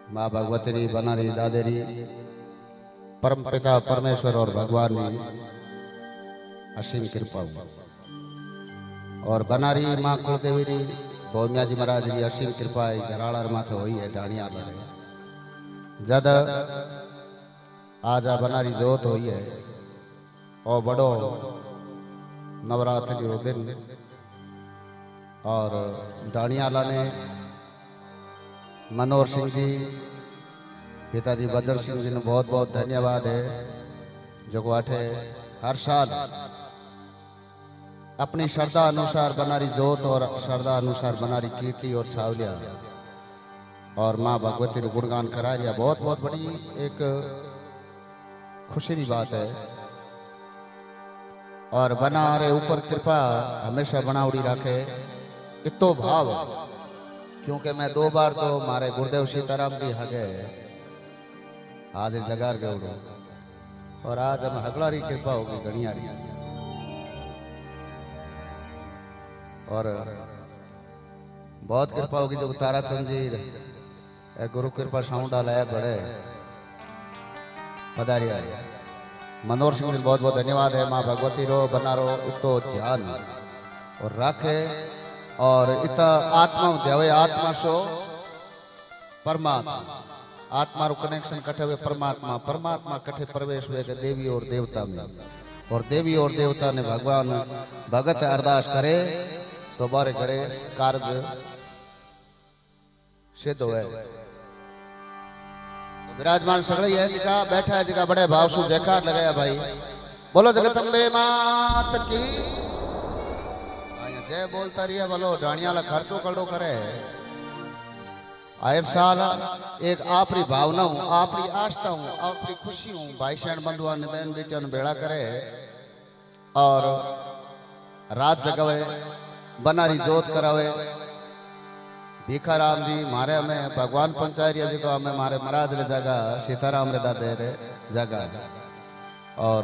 माँ भगवती री बनारी दादेरी परम पिता परमेश्वर और भगवान की असीम कृपा और बनारी माँ कुलदेवी री भौमिया जी महाराज की असीम कृपा घराड़ माथे हुई है डाणिया जद आज बनारी जोत हुई है और बड़ो नवरात्रि रो दिन और डाणियाला ने मनोहर सिंह जी पिताजी बदर सिंह जी ने बहुत बहुत धन्यवाद है जो आठे हर साल अपनी श्रद्धा अनुसार बनारी जोत और श्रद्धा अनुसार बनारी कीर्ति और छावलिया और माँ भगवती ने गुणगान करा लिया। बहुत बहुत बड़ी एक खुशी की बात है और बना रे ऊपर कृपा हमेशा बनावड़ी रखे इतो भाव क्योंकि मैं 2 बार तो मारे गुरुदेव सीताराम जी हगे हाजिर जगार गए और आज हम हगलारी कृपा होगी गणियारी और बहुत कृपा होगी जो तारा चंदीर गुरु कृपा साउंड डाला है बड़े पधारी मनोहर सिंह जी बहुत बहुत धन्यवाद है। माँ भगवती रो बनारो इतो ध्यान और रखे और इतना आत्मा ध्यावे आत्मा सो परमात्मा आत्मा रो कनेक्शन कटे हुए परमात्मा परमात्मा कटे प्रवेश हुए देवी और देवता में और देवी और देवता ने भगवान भगत अरदास करे तो बारे करे कार्य सिद्ध हुए। विराजमान सगड़े है जिका बैठा है जिका बड़े भाव से जयकार लगाया भाई बोलो जगदम्बे मात की जय बोलता रही है बोलो डाणियाला खर्चो कड़ो करे आयर साल एक आपरी भावना हूं आपरी आस्था हूं आपरी खुशी हूं भाई शरण बंधुआ ने बहन बेटियों ने बेड़ा करे और रात जगावे बनारी जोत करावे भीखाराम जी मारे हमें भगवान पंचायत जी को हमें मारे महाराज रे जगह सीताराम रे दादे रे जगह और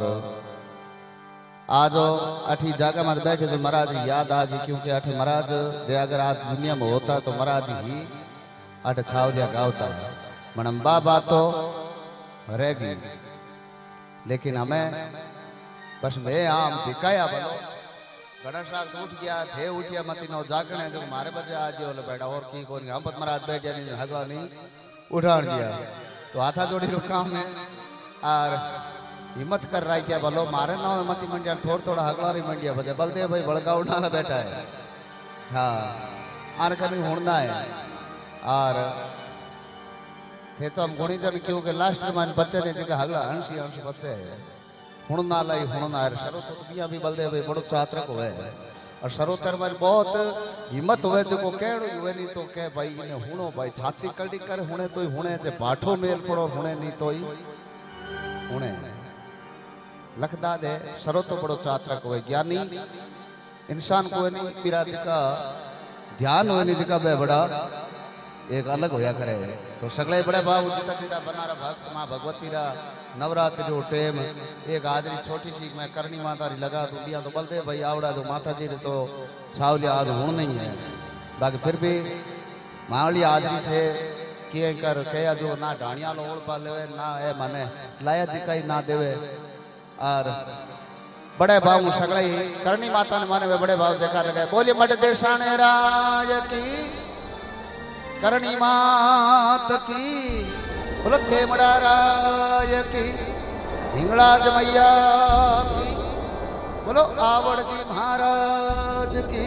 आज अठी जगह में बैठे तो महाराज याद आ गई क्योंकि अठे महाराज जे अगर आज दुनिया में होता तो महाराज ही अठ छावलिया गावता मनम बाबा तो रहेगी लेकिन हमें बस मैं आम भिकाया बोलो गणेश राग उठ गया थे उठिया मती नो जागने जो मारे बजे आज बोले बेटा और की कोनी हम पत महाराज बैठ नहीं हगवा नहीं उठाड़ दिया तो हाथा जोड़ी रो काम में और हिम्मत कर रहा है क्या बोलो मारे ना मती मंडिया थोड़ा थोड़ा हगवा रही मंडिया बजे बलदेव भाई बड़का उठाना बैठा है हाँ आर कभी होना है और थे तो हम गुणी जन क्योंकि लास्ट में बच्चे ने जगह हगला हंसी हंसी बच्चे है हुणना लाई हुणना है सरोतर बिया भी बलदे भाई बड़ो चात्रक हुए और सरोतर में बहुत हिम्मत हुए जो को केड़ो हुए नहीं तो के भाई इने हुणो भाई छाती कड़ी कर हुणे तो हुणे जे बाठो मेल पड़ो हुणे नहीं तो ही हुणे लखदा दे सरोतो बड़ो चात्रक हुए ज्ञानी इंसान को नहीं पिराती का ध्यान हुए नहीं दिखा बे बड़ा एक अलग होया करे तो सगले बड़े भाव जिता जिता बना रहा भक्त माँ भगवती रा नवरात्रि जो टेम एक हाजरी छोटी सी मैं करनी माता री लगा दूं दिया तो बलदे भाई आवड़ा जो माता जी तो छावलिया आज हुण नहीं है बाकी फिर भी मावली हाजरी थे किए कर कया जो ना ढाणिया लो ओढ़ पा लेवे ना ए माने लाया जी कई ना देवे और बड़े भाव सगले करनी माता ने माने बड़े भाव देखा लगे बोलिए मठ देशाने राज की करणी मात की बोलो खेमड़ा राय की हिंगलाज मैया की बोलो आवड़ जी महाराज की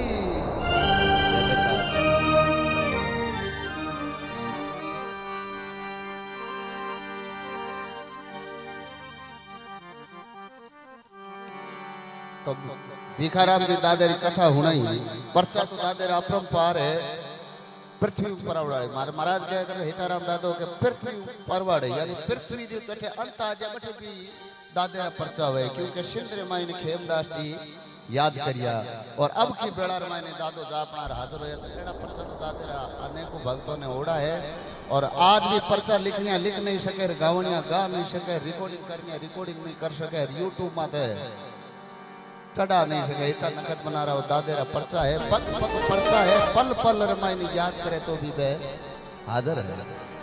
तो भीखाराम जी दादे की कथा होना ही पर्चा तो दादे अपरंपार है पृथ्वी परवाड़े मारे महाराज क्या करे हिताराम दादो के पृथ्वी परवाड़े यानी पृथ्वी जो कटे अंत आ जा बटे भी दादे पर्चा हुए क्योंकि सिंधरे मायने खेमदास जी याद करिया और अब की बेड़ा मायने दादो जा अपना हाजिर होया तो एड़ा पर्चा तो दादे अनेकों भक्तों ने ओढ़ा है और आज भी पर्चा लिखनिया लिख नहीं सके गावनिया गा नहीं सके रिकॉर्डिंग करनिया रिकॉर्डिंग नहीं कर सके यूट्यूब में चढ़ा नहीं सके इतना नकद बना रहा हो दादेरा पर्चा है पल पल पर्चा है पल पल रमायनी याद करे तो भी बे हाजिर है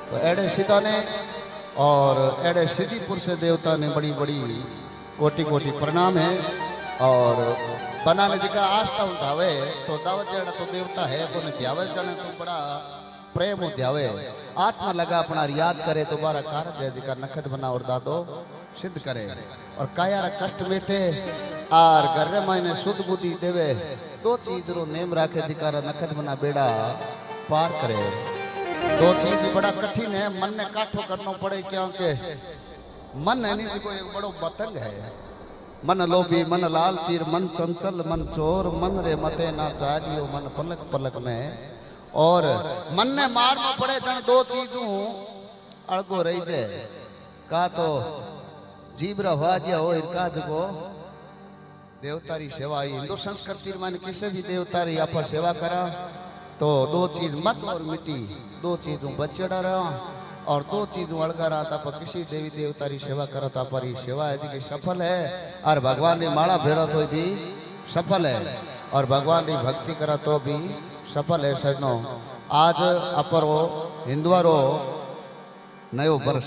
तो एड़े सीधा ने और एड़े सिद्धिपुर से देवता ने बड़ी बड़ी कोटि कोटि प्रणाम है। और बनाने जगह आस्था उठावे तो दावत जड़ा तो देवता है को ध्यावे जने तो बड़ा प्रेम ध्यावे आत्मा लगा अपना याद करे तो बारा कार्य जगह नखत बना और दादो सिद्ध करे और काया कष्ट बैठे आर घर मायने शुद्ध बुद्धि देवे दो चीज रो नेम राखे जिकारा नखत बना बेड़ा पार करे। दो चीज बड़ा कठिन है मन ने काठो करना पड़े क्योंकि मन है नहीं कोई एक बड़ो पतंग है। मन लोभी मन लालचीर मन चंचल मन चोर मन रे मते ना चाहियो मन पलक पलक में और मन ने मार में पड़े जन दो चीजों अड़गो रही दे का तो जीव रवाजिया हो इनका जगो देवतारी सेवा हिंदू संस्कृति में किसी भी देवतारी आप सेवा करा तो दो चीज मत और मिट्टी दो चीजों बचड़ा रहा और दो चीजों अड़गा रहा था पर किसी देवी देवतारी सेवा करा था पर सेवा है कि सफल है और भगवान ने माला भेड़ा तो भी सफल है और भगवान की भक्ति करा तो भी सफल है। सजनो आज अपरो हिंदुआरो नयो वर्ष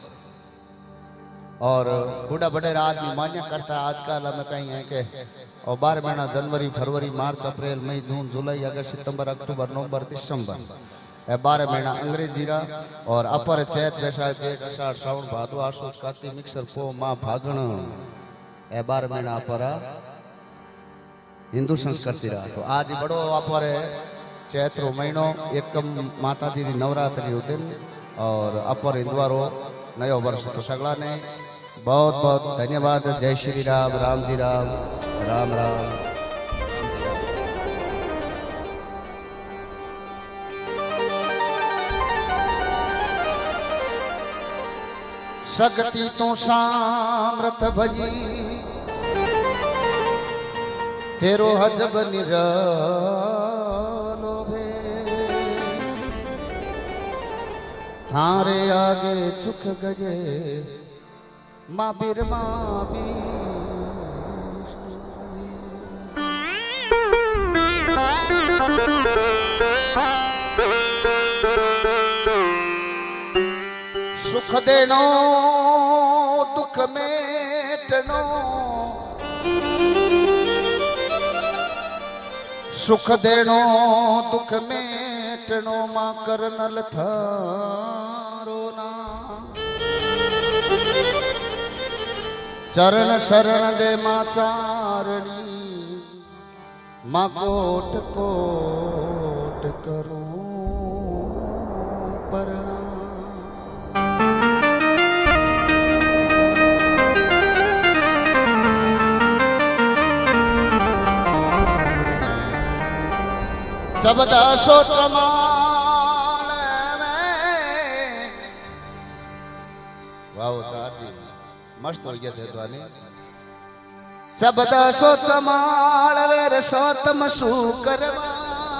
और बूढ़ा बड़े राज मान्य करता है आजकल हमें कहीं है कि और 12 महीना जनवरी फरवरी मार्च अप्रैल मई जून जुलाई अगस्त सितंबर अक्टूबर नवंबर दिसंबर 12 महीना अंग्रेजी रा और अपर चैत वैशाख जेठ अषाढ़ श्रावण भादो आसो कार्तिक मिक्सर पो माँ फागण 12 महीना अपर हिंदू संस्कृति रा। तो आज बड़ो अपर चैत्रो महीनो एकम माता जी नवरात्रि दिन और अपर हिंदुआरो नयो वर्ष। तो सगला ने बहुत बहुत धन्यवाद। जय श्री राम राम जी राम राम राम। शक्ति तो सामर्थ भजी तेरो हजब निरालो भे थारे आगे चुक गए माँ बीर सुख देनो दुख मेटनो सुख देनो दुख मेटनो मां करनल थारो ना चरण शरण दे मां चारणी मां कोट कोट करो पर जब दसो चमाल वाह साथी मस्त हो गया थे तो जब दसो चमाल वेर सोतम सू करवा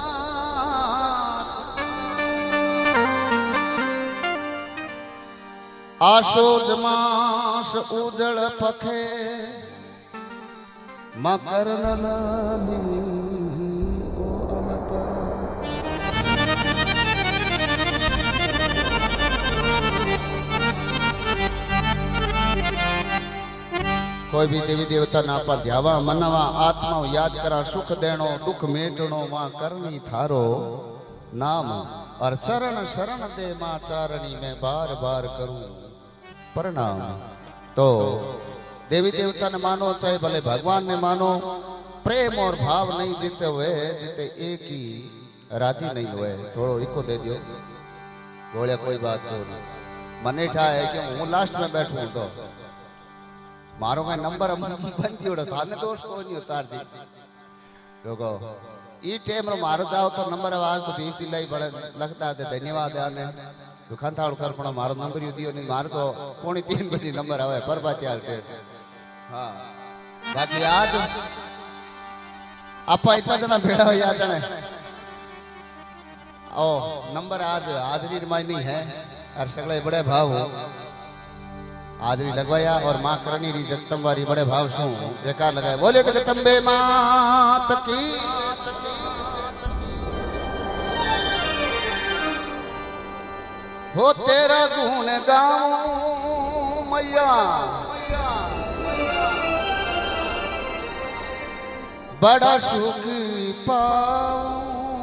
आशोज मास उजड़ पखे मकर नली कोई भी देवी देवता ना पा ध्यावा मनवा आत्मा याद करा सुख देनो दुख मेटनो मां करनी थारो नाम और चरण शरण दे मां चारणी में बार बार करूं प्रणाम। तो देवी देवता ने मानो चाहे भले भगवान ने मानो प्रेम और भाव नहीं देते हुए जिते एक ही राजी नहीं हुए थोड़ो इको दे दियो बोलिया कोई बात तो नहीं मने ठा है कि हूँ लास्ट में बैठूं तो मारो का नंबर बनती उड़ा था दोस्त को नहीं उतार दी देखो ई टाइम रो मारो जाओ तो नंबर आवाज तो बीस दिलाई बड़े लगता है धन्यवाद आने दुकान था उड़कर पड़ा मारो नंबर यू दियो नहीं मारो तो 3:45 बजे नंबर आवे पर बात यार के हां बाकी आज आपा इतना जना भेड़ा हो याद है ओ नंबर आज हाजरी मायनी है और सगले बड़े भाव हो हाजरी लगवाया और मां करनी री जगदम्बारी बड़े भाव सु जयकार लगाए बोले जगदम्बे मात की हो तेरा गुण गाऊं मैया बड़ा सुख पाऊं।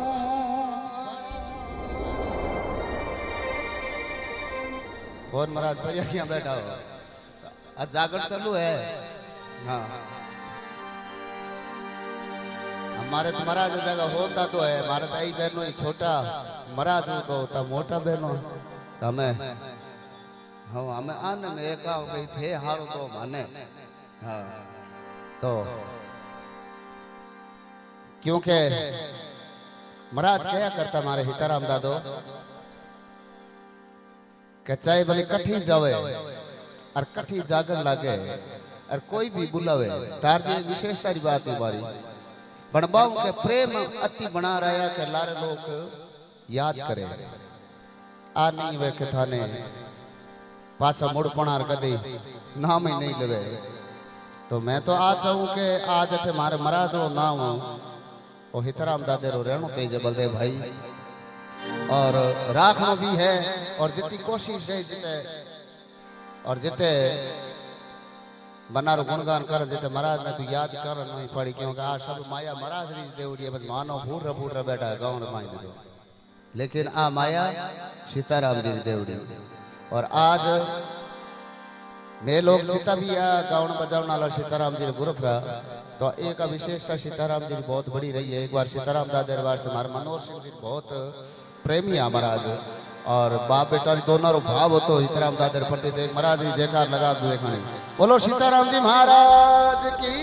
कौन महाराज भैया यहाँ बैठा हो? आज जागरण चालू है। हाँ हमारे तो महाराज जगह होता तो है, हमारे ताई बहनों ही छोटा महाराज को होता मोटा बहनों हमें हाँ हमें आने में एक हो गई थे हारो तो माने। हाँ तो क्योंकि महाराज क्या करता हमारे हिताराम दादो के चाहे भले कठी जावे और कठी जागन लागे और कोई भी बुलावे तार जी विशेष सारी बात हमारी बनबाऊ के प्रेम अति बना रहा के लारे लोग याद करे आ नहीं वे के थाने पाछा मुड़ पणार कदी नाम ही नहीं लगे। तो मैं तो आज चाहूं के आज अठे मारे महाराज रो नाम ओ हितराम दादे रो रहनो चाहिए बलदेव भाई और राखना भी है और जितनी कोशिश है जिते और जिते बनारो गुणगान कर जिते महाराज ने तो याद कर नहीं पड़ी क्योंकि आज सब माया महाराज री देवड़ी बस मानो भूर बैठा है गाँव माई दे लेकिन आ माया सीताराम जी देवड़ी और आज मैं लोग जितना भी गाँव बजाने वाला सीताराम जी ग्रुप का तो एक विशेषता सीताराम जी बहुत बड़ी रही है। एक बार सीताराम दादा से हमारे मनोहर सिंह जी बहुत प्रेमी है महाराज और बाप बेटा दोनों रो भाव हो तो सीताराम दादा प्रति देख महाराज जी जयकार लगा दो देखने बोलो सीताराम जी महाराज की।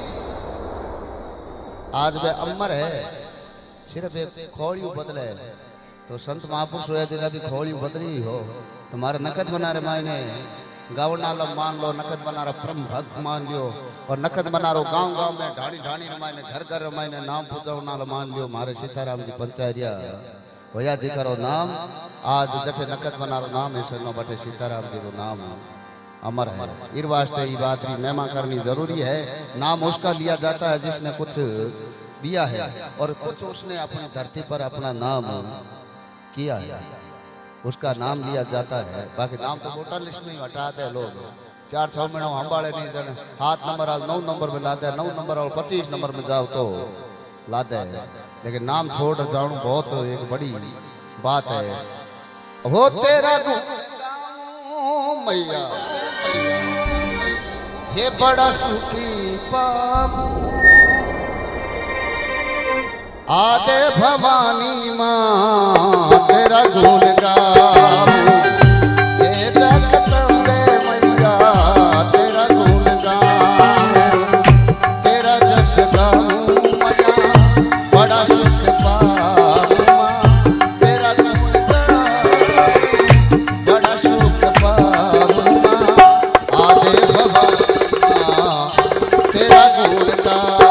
आज वे अमर है सिर्फ एक खोड़ी बदले तो संत महापुरुष होया तेरा भी खोड़ी बदली हो तुम्हारे नकद बना रहे मायने गाँव नाला मान लो नकद बना रहा परम भक्त मान लियो और नकद बना रो गाँव गाँव में ढाणी ढाणी रमायने घर घर रमायने नाम पूजा नाला मान लियो मारे सीताराम जी पंचायरिया भैया जी करो नाम आज जठे नकद बना रो नाम है सनो बटे सीताराम जी रो नाम अमर है। इस वास्ते ये बात की महिमा करनी जरूरी है। नाम उसका लिया जाता है जिसने कुछ दिया है और कुछ उसने अपनी धरती पर अपना नाम किया है उसका नाम लिया जाता है। बाकी नाम तो वोटर लिस्ट में हटाते हैं लोग 4-6 महीनों हंबाड़े नहीं देने 7 नंबर और 9 नंबर में लाते हैं 9 नंबर और 25 नंबर में जाओ तो लाते हैं लेकिन नाम छोड़ जाऊं बहुत एक बड़ी बात है। हो तेरा मैया ये बड़ा सुखी पाऊं आदे भवानी मां तेरा गुण गाऊं ये जगदम्बे मैया तेरा गुण गाऊं तेरा जस गाऊं मैया बड़ा सुख पाऊं मां तेरा गुण गाऊं बड़ा सुख पाऊं मां आदे भवानी मां तेरा गुण गाऊं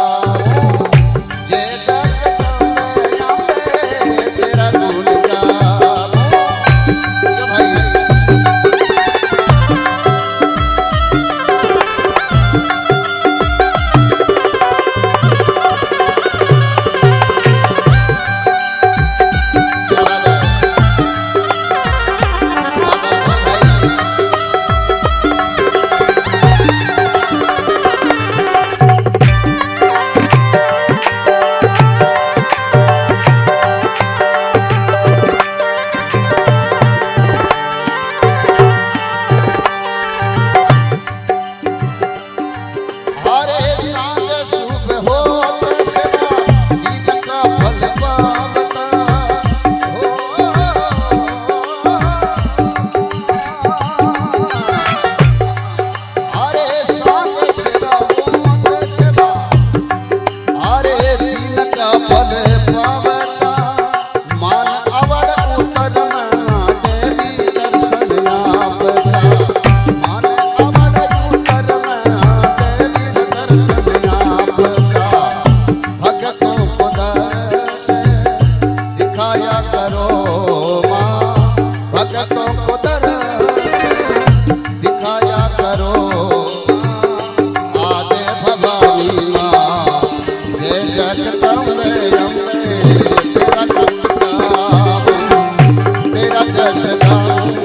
तेरा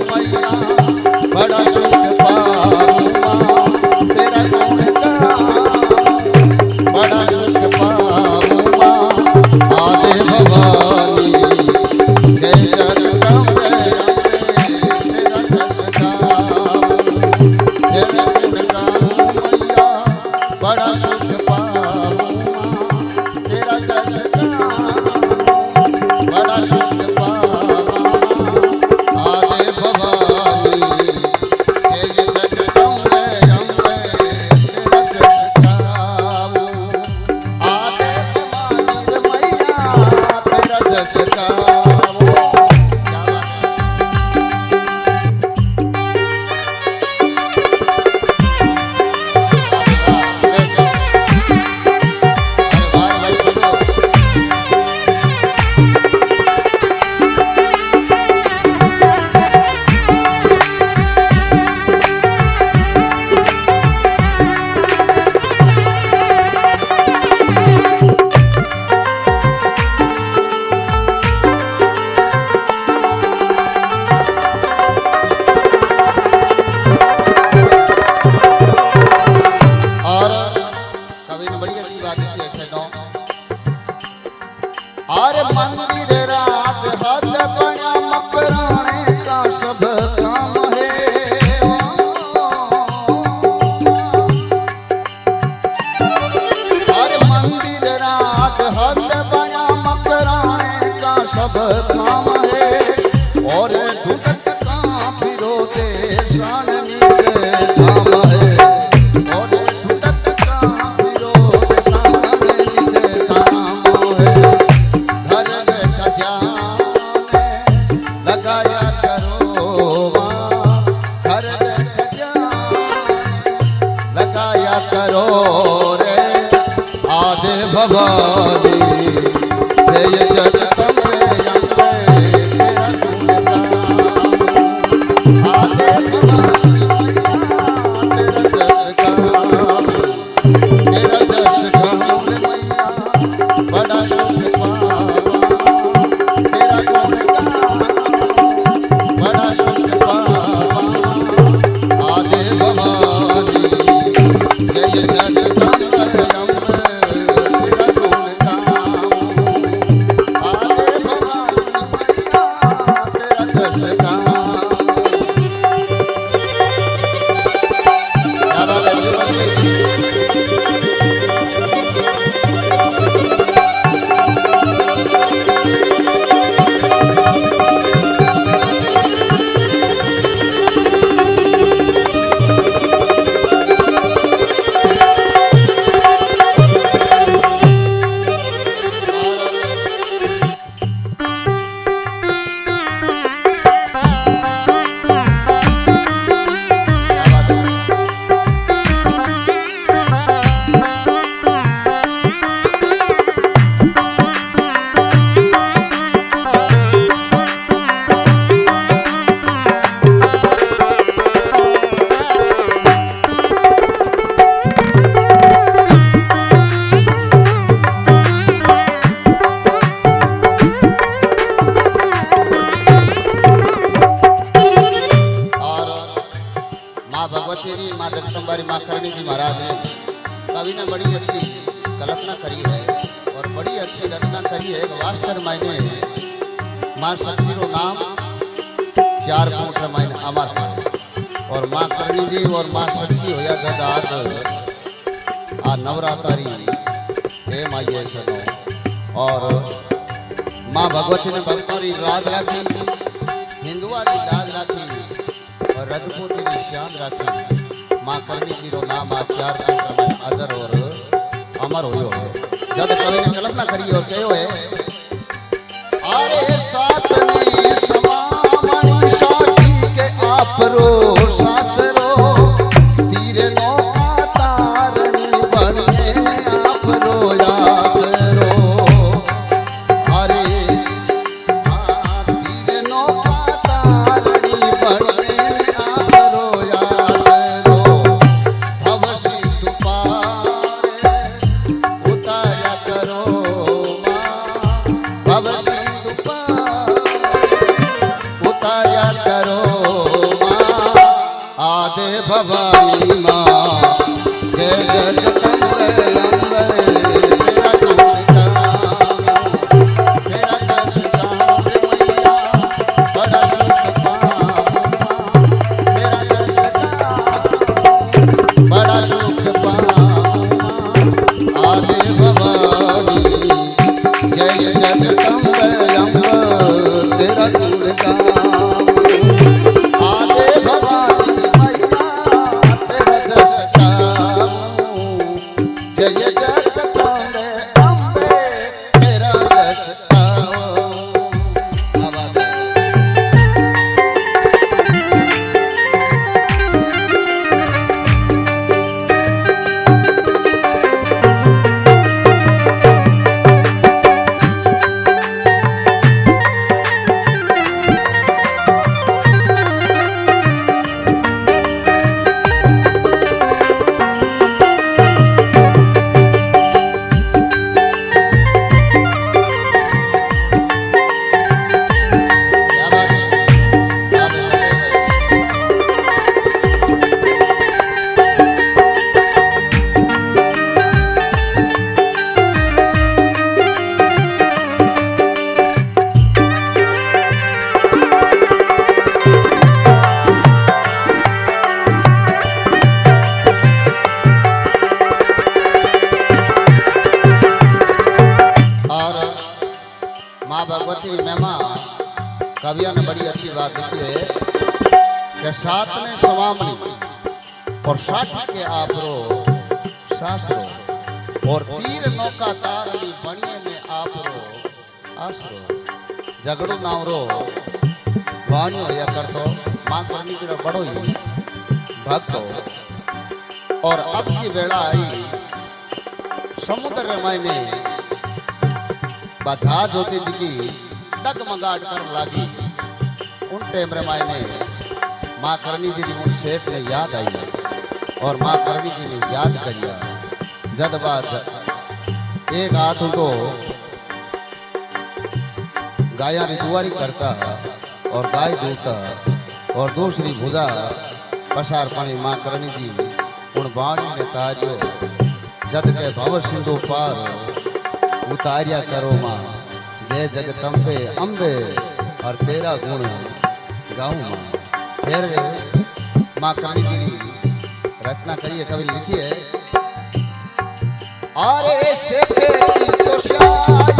भवानी जय जगदम्बे अम्बे तेरा गुणगान आदे भवानी तेरा जश गाऊं मैया बड़ा सुख पावा तेरा गुणगान बड़ा सुख पावा आदे भवानी जय जगदम्बे अम्बे तेरा गुणगान आदे भवानी मैया तेरा जश गाऊं। माँ जगदम्बा माँ करणी जी महाराज ने कवि ने बड़ी अच्छी कल्पना करी है और बड़ी अच्छी रचना करी है। वास्तर मायने माँ शक्ति रो नाम 4 फुट मायने अमर है और माँ करणी जी और माँ शक्ति होया गदाद आ नवरात्रि हे माइये चलो और माँ भगवती ने भक्तों की लाज राखी हिंदुआ की लाज राखी और रजपूती की शान राखी। माँ करणी जी रो नाम आ 4 फुट अजर और अमर होयो है। जब कवि ने कल्पना करी और कहो है अरे साथ में समामणि साथी के आप रो सासरो तीरे नौका तारणी बने आप रो यासरो अरे हाँ तीरे नौका तारणी बने आप रो यासरो भव सिंधु पारे उतारा करो माँ भव सिंधु पारे उतारा करो माँ आदे भवानी माँ जय जगदम्बे अम्बे तेरा गुणगान तेरा जश गाऊं मैया बड़ा सुख पावा तेरा जश गाऊं बड़ा सुख पावा आदे भवानी जय जगदम्बे अम्बे तेरा गुणगान आदे भवानी मैया तेरा जश गाऊं जय जगदम्बे अम्बे तेरा जश गाऊं। आवाज भगवती महिमा कविया ने बड़ी अच्छी बात लिखी है कि सात में स्वामी और 60 के आपरो शास्त्रो और तीर नौका तारणी बनिए में आपरो आसरो झगड़ो नावरो वाणियो या करतो मां करनी की बड़ो ही भक्त हो। और अब की वेला आई समुद्र मायने जहाज होती थी डगमगाट कर लागी। उन टाइम रे मायने माँ करनी जी उन शेख ने याद आई और माँ करनी जी ने याद करिया। जद बात एक हाथ उनको गाया रिजुआरी करता और गाय दूता और दूसरी भुजा पसार पानी माँ करनी जी उन बाणी ने तारियो। जद के भव सिंधु पार उतारिया करो माँ जय जगदम्बे अम्बे और तेरा गुण गाऊं माँ। फिर माँ करनी जी रचना करिए कवि लिखी है। अरे शेखे की तो शायद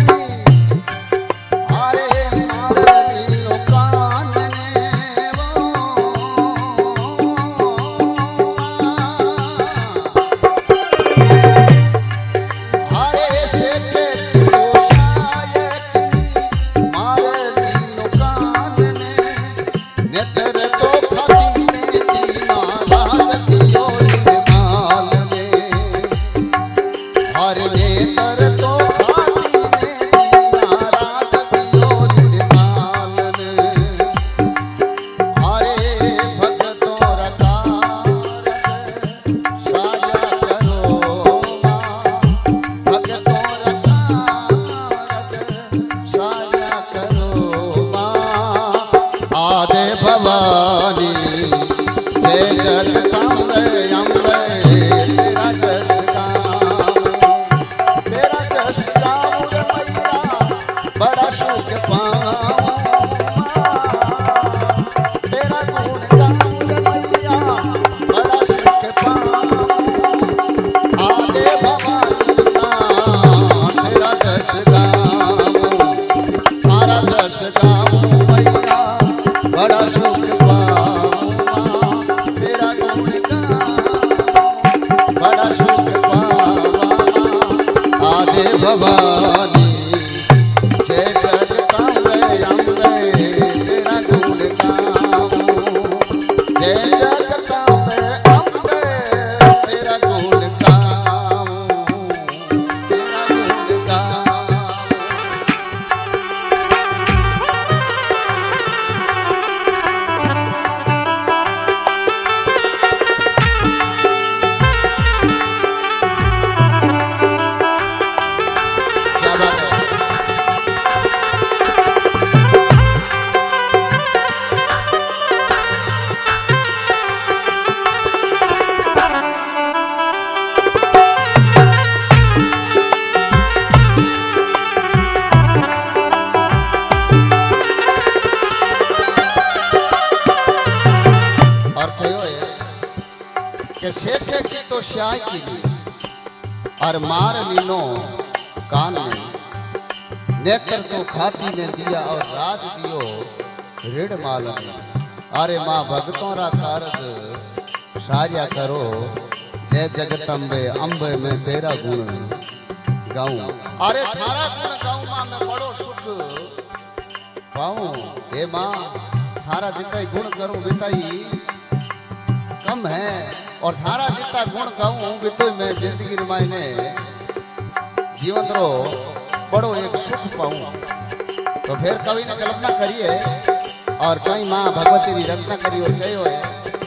और मार लीनो कान में नेत्र तो खाती ने दिया और राज दियो ऋण माल में। अरे माँ भगतों रा कारज सारिया करो जय जगदम्बे अम्बे में तेरा गुण गाऊं। अरे थारा गुण गाऊं माँ मैं बड़ो सुख पाऊं। हे माँ थारा जितना गुण करूं बिता ही कम है और थारा जितना गुण गाऊं भी तो मैं जिंदगी मायने जीवन रो बड़ो एक सुख पाऊं। तो फिर कवि ने कल्पना करिए और कई माँ भगवती की रचना करी और कहो है।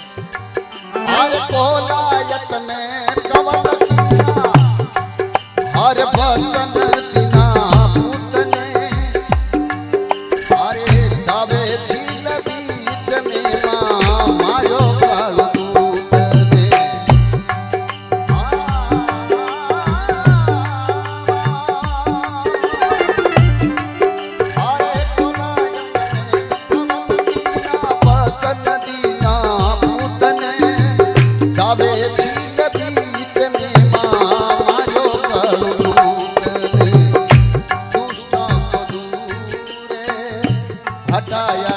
हर कोलायत में कवल किया हर बचन दिना पूतने हरे दावे झील बीच में माँ मायो काल हटाया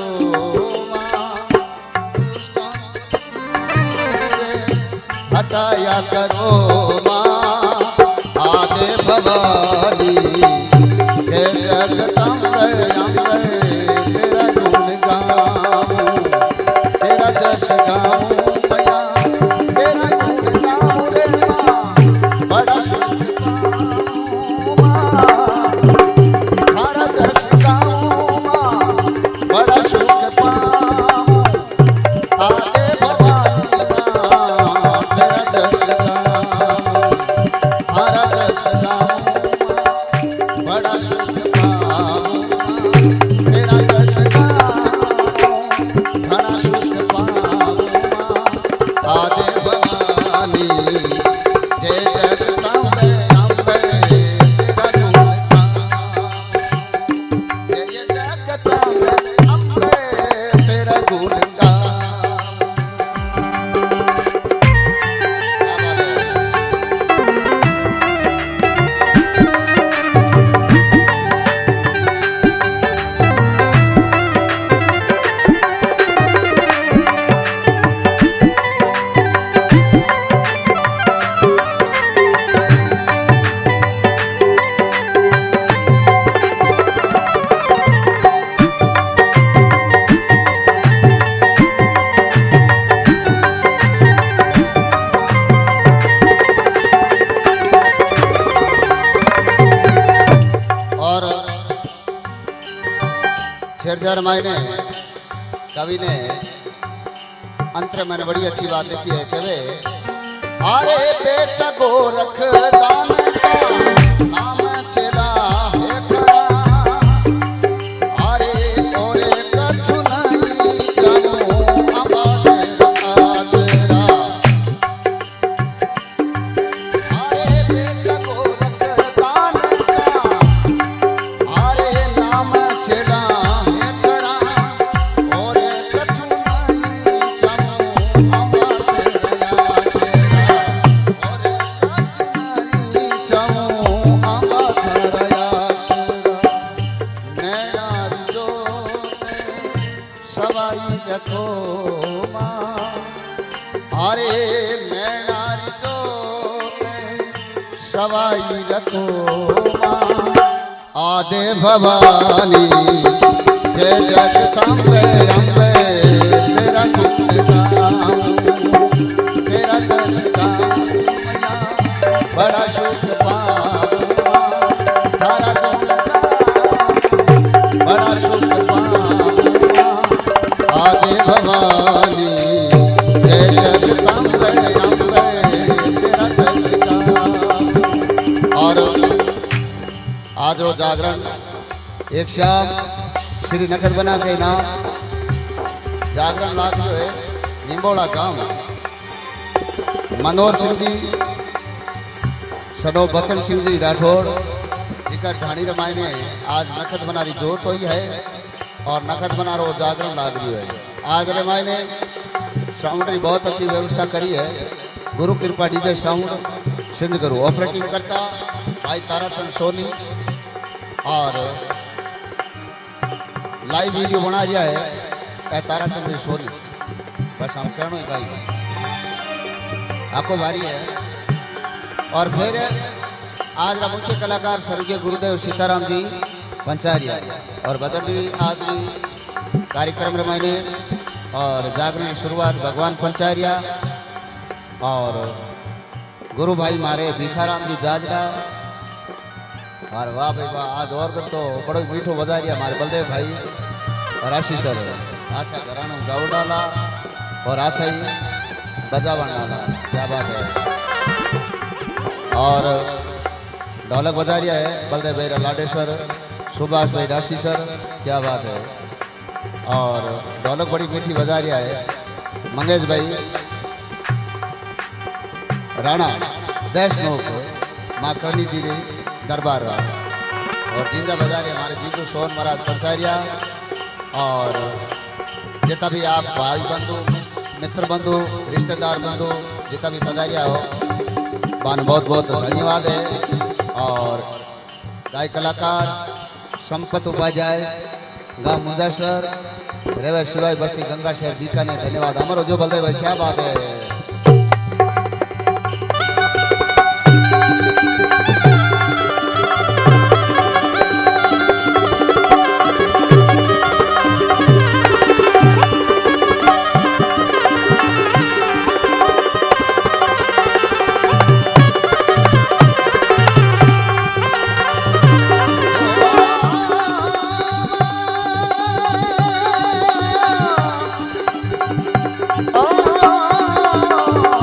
करो माँ आदे भवानी हे जगदम्बे अम्बे तेरा गुण गाऊं तेरा जस गाऊं मैया तेरा गुण गाऊं रे माँ बड़ा गुण गाऊं। शेरजार मायने कवि ने अंतर मैंने बड़ी अच्छी बात लिखी है कि वे अरे बेटा गोरख दान का नाम चला है करा अरे ओरे कछु नहीं जानू आवाज आसरा अरे बेटा गोरख दान का अरे नाम चला अरे मैनारी तो सवाई रखो आदे भवानी जय जगदम्बे अम्बे तेरा गुण गाऊं तेरा दर्शन बड़ा सुख पाऊंगा तारा गुण गाऊं बड़ा सुख पाऊंगा आदे भवानी और आज रो जागरण एक शाम श्री नखत बना के नाम जागरण लाग जो है निम्बोड़ा गांव मनोहर सिंह जी सडो बचन सिंह जी राठौड़ जिकर ढाणी रमायने आज नखत बना रही जोत हुई है और नखत बना रो जागरण लाग रही है। आज रमायने साउंड की बहुत अच्छी व्यवस्था करी है। गुरु कृपा डीजे साउंड सिंध करो ऑपरेटिंग करता भाई ताराचंद सोनी और लाइव वीडियो बना दिया है ताराचंद सोनी बस हम कहना ही भाई आपको भारी है। और फिर आज का मुख्य कलाकार स्वर्गीय गुरुदेव सीताराम जी पंचारिया और भजन भी आज भी कार्यक्रम रमायने और जागरण की शुरुआत भगवान पंचारिया और गुरु भाई मारे भिखाराम जी जाजरा और वाह भाई वाह आज और तो बड़ो मीठो बजा रही हमारे बलदेव भाई और आशीष सर अच्छा घराना गाँव डाला और अच्छा ही बजावन डाला क्या बात है। और ढोलक बजा रहा है बलदेव भाई लाडेश्वर सुभाष भाई राशि सर क्या बात है। और ढोलक बड़ी मीठी बजा रहा है मंगेश भाई राणा देशनोक माँ करनी दीदी दरबार और जिंदा बजा रहे हमारे जीतू सोहन महाराज पंचारिया और जितना भी आप भाई बंधु मित्र बंधु रिश्तेदार बंधु जितना भी पधारिया हो बान बहुत बहुत धन्यवाद है। और गाय कलाकार संपत उपाध्याय गाँव मुंदरसर रेवा शिवाय बस्ती गंगा शहर जी का ने धन्यवाद। हमारो जो बलदेव भाई क्या बात है। Oh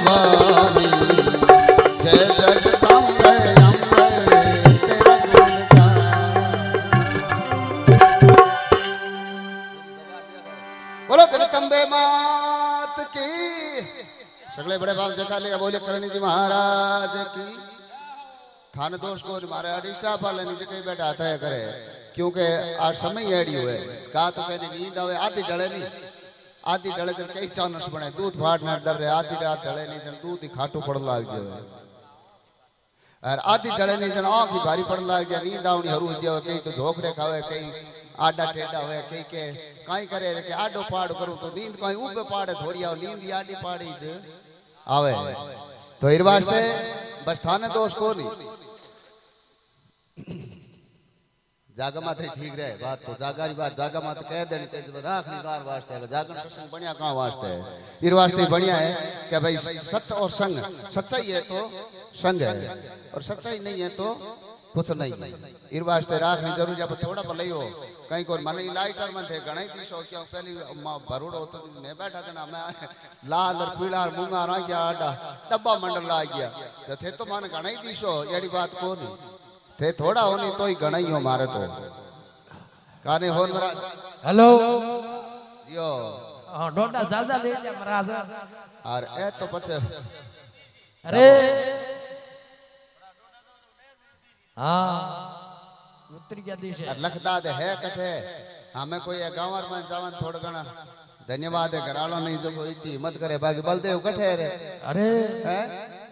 भवानी जय जगदम्बे अम्बे तेरा गुण बोलो जगदम्बे मात की। सगले बड़े बाप जगह ले बोले करणी जी महाराज की। थान दोष को मारे अडिष्टा पाले नीचे कहीं बैठा आता है करे क्योंकि आज समय एड़ी हुए का तो कहने नींद आवे आधी डले नहीं आधी डले जन कई चानस बने दूध फाट ना डर रहे आधी रात डले नहीं जन दूध ही खाटू पड़ लाग जाए और आधी डले नहीं जन आंख ही भारी पड़ लाग जाए नींद आवनी हरू जाए कहीं तो झोकड़े खावे कहीं आडा टेढ़ा हुए कहीं के कहीं करे रे के आडो पाड़ करूं तो नींद कहीं ऊपर पाड़े थोड़ी आओ नींद ही आडी पाड़ी आवे तो इस वास्ते बस थाने दोष को नहीं जागा माथे ठीक रहे बात तो जागा री बात जागा माथे कह देनी चाहिए राख निकार वास्ते है जागरण सत्संग बढ़िया कहाँ वास्ते है इस वास्ते बढ़िया है कि भाई सत्य और संग सच्चाई है तो संग है और सच्चाई नहीं है तो कुछ नहीं इस वास्ते राख नहीं जरूर जब थोड़ा भले हो कहीं को मन लाइटर में थे गणाई दी सो क्या पहली भरूड़ होता मैं बैठा था ना मैं लाल और पीला और मूंगा रहा गया आडा डब्बा मंडल ला गया तो थे तो मन गणाई दी सो यही बात को नहीं थे थोड़ा होनी तो ही गणाई हो मारे तो काने हो महाराज हेलो यो हां डोडा ज्यादा ले जा महाराज और ए तो पछे अरे हां उतर गया दिश लखदा दे है कठे हमें कोई गांवर में जावन थोड़ गणा धन्यवाद है घरालो नहीं तो कोई इतनी हिम्मत करे बाकी बलदेव कठे रे अरे हैं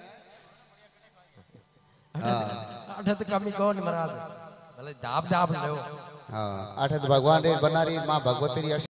हां आठे तो कमी कौन महाराज भले दाब दाब लो हां आठे तो भगवान रे बनारी मां भगवती री